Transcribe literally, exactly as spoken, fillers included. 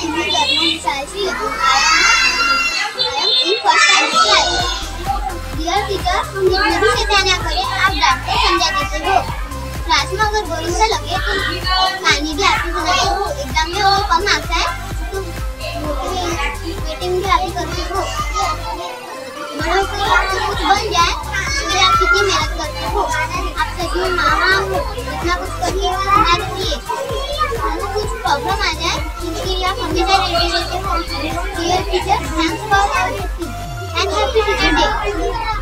Hindi German shayari I am in first time class. Dear teacher, जितने भी शैतानियाँ करें आप डांटते समझा देते हो। क्लास में अगर बोरिंग सा लगे तो कहानी भी आती सुनाते हो। एग्जाम में वो कम आता है तो मीटिंग भी आती करते हो। बड़ों को कुछ बन जाए तो आप कितनी मेहनत करते हो। आप सच में मामा हो, इतना कुछ करके हमारे लिए कुछ प्रॉब्लम आ जाए इसके लिए आप हमेशा रेडी रहते हो। Dear teacher, thanks for everything and happy teacher day.